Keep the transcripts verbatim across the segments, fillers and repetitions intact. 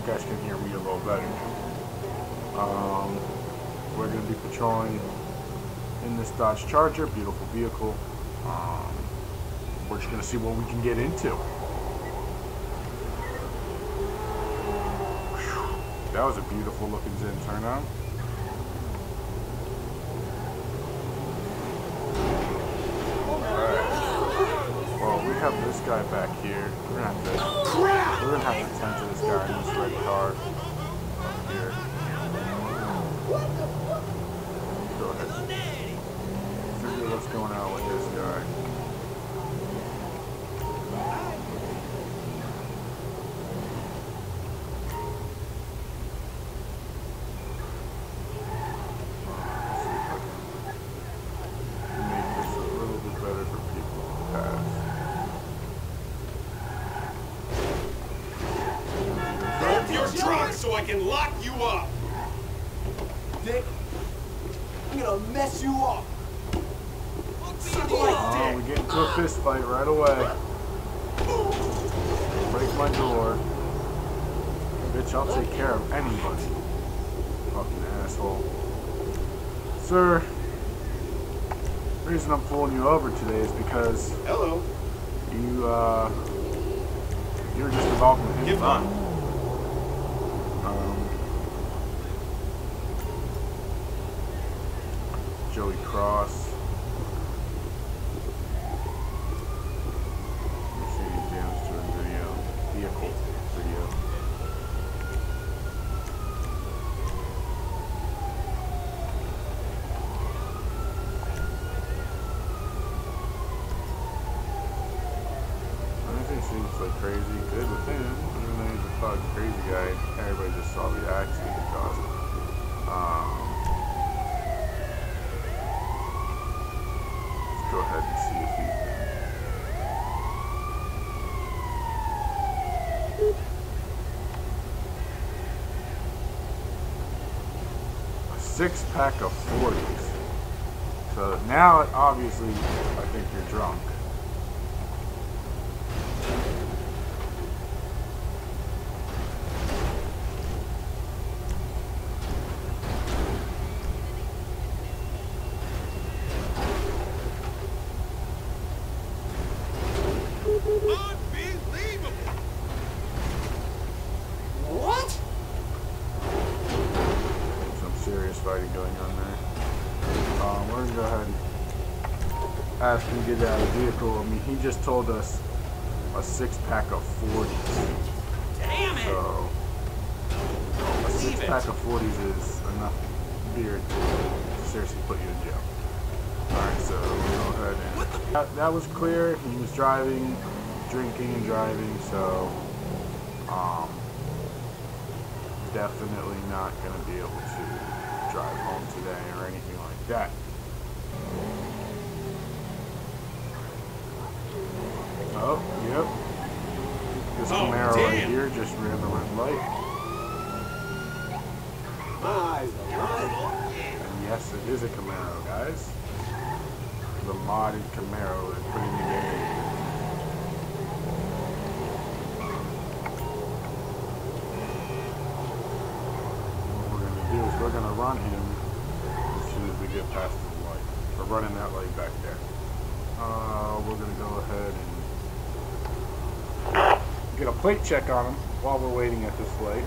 you guys can hear me a little better now. Um, we're going to be patrolling in this Dodge Charger, beautiful vehicle. Um, we're just going to see what we can get into. Whew, that was a beautiful looking Zen turnout. We have this guy back here. We're gonna have to we're gonna have to tend to this guy in this red car up here. Go ahead. Figure what's going on with this guy. Make this a little bit better for people to pass. Drunk so I can lock you up. Dick, I'm gonna mess you up. Oh, we get into a fist fight right away. Break my door. Bitch, I'll take care of anybody. Fucking asshole. Sir, the reason I'm pulling you over today is because Hello. you uh you were just involved in Get fun. on. Um, Joey Cross. Mercedes damage to a video. Vehicle video. Everything seems like crazy. Good with him. Even though he's a fucking crazy guy. Everybody just saw the accident he caused. Um, let's go ahead and see if he a six pack of forties. So now, obviously, I think you're drunk. Fighting going on there. Um, we're gonna go ahead and ask him to get out of the vehicle. I mean, he just told us a six pack of forties. Damn it! So a six pack of forties is enough beer to seriously put you in jail. Alright, so we'll go ahead and that, that was clear. He was driving, drinking and driving, so um definitely not gonna be able to drive home today or anything like that. Oh, yep. This Oh, Camaro damn. right here just ran the red light. Nice. And yes, it is a Camaro, guys. The modded Camaro is put in the game. We're going to run him as soon as we get past the light. We're running that light back there. Uh, we're going to go ahead and get a plate check on him while we're waiting at this light.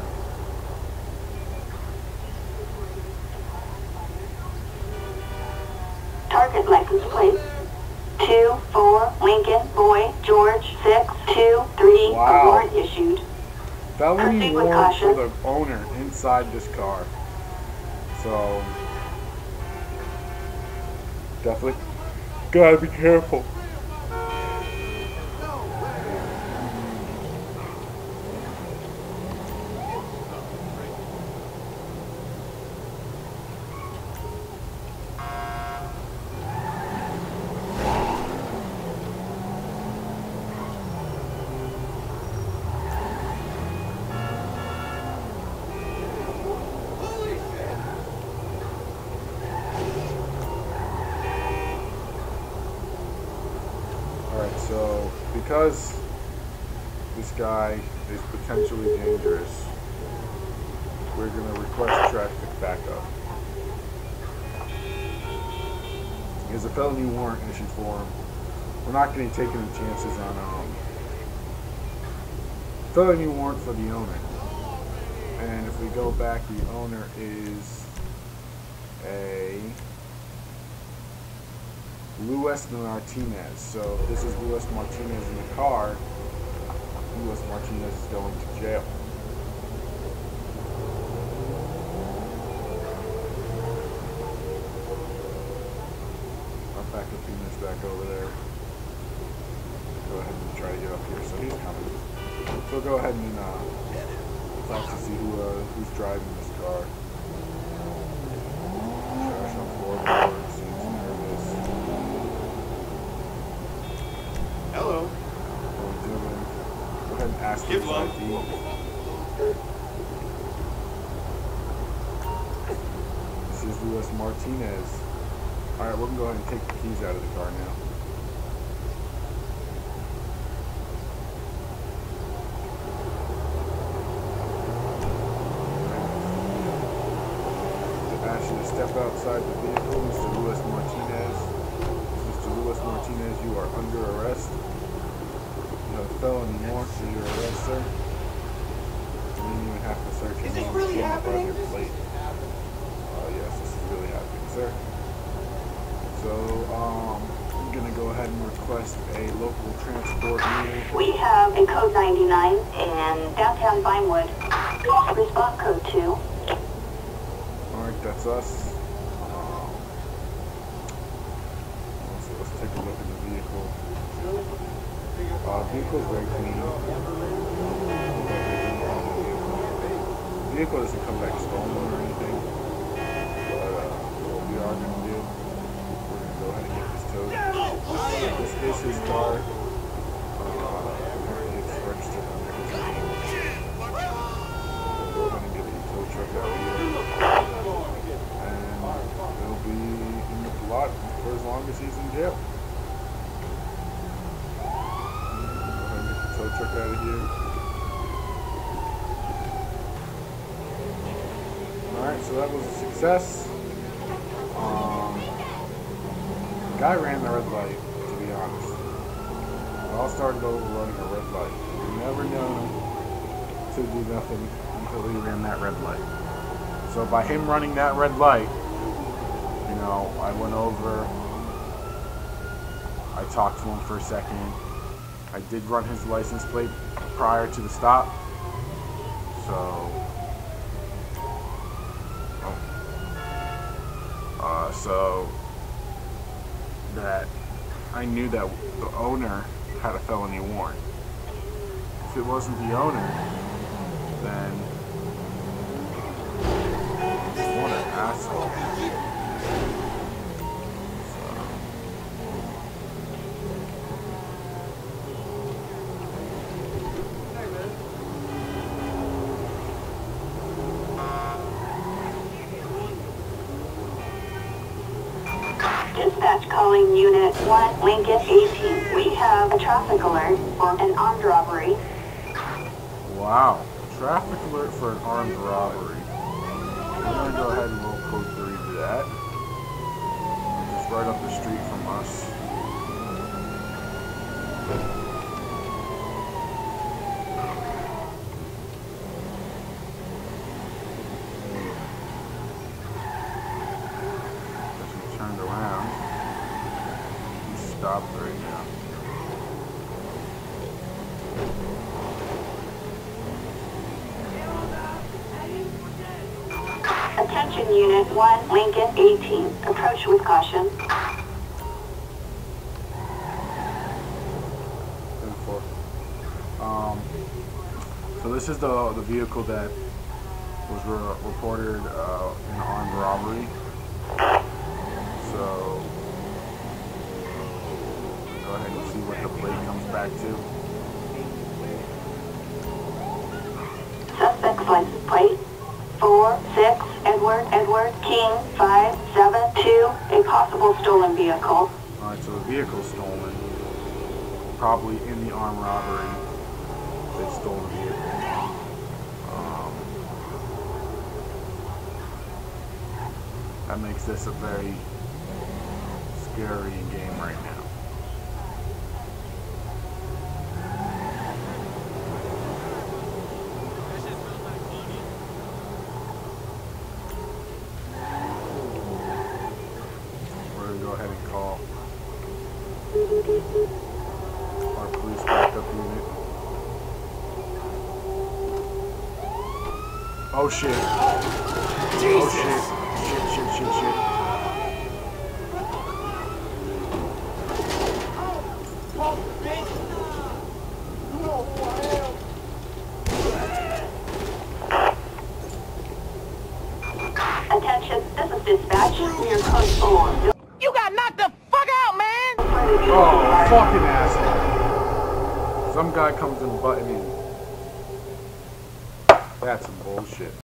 Target license plate two four Lincoln Boy George six two three. Wow. Award issued. Felony Proceed with warrant for caution. the owner inside this car. So definitely gotta be careful. Alright, so because this guy is potentially dangerous. We're going to request traffic backup. He has a felony warrant issued for him. We're not going to take any chances on um, felony warrant for the owner. And if we go back, the owner is a Luis Martinez. So if this is Luis Martinez in the car, Luis Martinez is going to jail. Our backup team is back over there. Go ahead and try to get up here. So he's coming. So go ahead and uh, talk to see who uh, who's driving this car. Trash on floorboard. Seems nervous. Hello. What are we doing? Go ahead and ask Give his love. I D. This is Luis Martinez. Alright, we're going to go ahead and take the keys out of the car now. Ask you to step outside the vehicle, Mister Luis Martinez. Mister Luis Martinez, you are under arrest. You have a felony warrant for your arrest, sir. You didn't even have to search Is your this really happening? your plate. Uh, yes, this is really happening, sir. So, um, I'm going to go ahead and request a local transport unit. We have a code ninety-nine in downtown Vinewood. Response code two. Alright, that's us. Um, let's, let's take a look at the vehicle. Uh, vehicle's very clean. The vehicle doesn't come back stolen or anything. But uh, what we are going to do, we're going to go ahead and get this towed. This is his car. Uh, it's registered under his name. We'll go ahead and get a tow truck out here. He'll be in the lot for as long as he's in jail. Go ahead and get the tow truck out of here. Alright, so that was a success. Um, the guy ran the red light, to be honest. It all started over running a red light. You never know to do nothing until he ran that red light. So by him running that red light, you know, I went over, I talked to him for a second. I did run his license plate prior to the stop. So, oh, uh, so that I knew that the owner had a felony warrant. If it wasn't the owner, then what an asshole. Dispatch calling Unit one, Lincoln eighteen. We have a traffic alert for an armed robbery. Wow. Traffic alert for an armed robbery. We're going to go ahead and roll code three to that. Just right up the street from us. As we turned around, he stopped right now. Attention Unit one, Lincoln eighteen. Approach with caution. Um, so this is the the vehicle that was re reported uh, in an armed robbery. So go ahead and see what the plate comes back to. Suspect's license plate four six Edward Edward King five seven two. A possible stolen vehicle. Alright, so the vehicle stolen, probably in the armed robbery. they stole a vehicle. Um, that makes this a very scary game right now. We're gonna go ahead and call our police backup unit. Oh shit. Oh shit. Shit, shit, shit, shit. Attention, this is dispatch. Near code four. You got knocked the fuck out, man! Oh, fucking asshole. Some guy comes in butting in. That's some bullshit.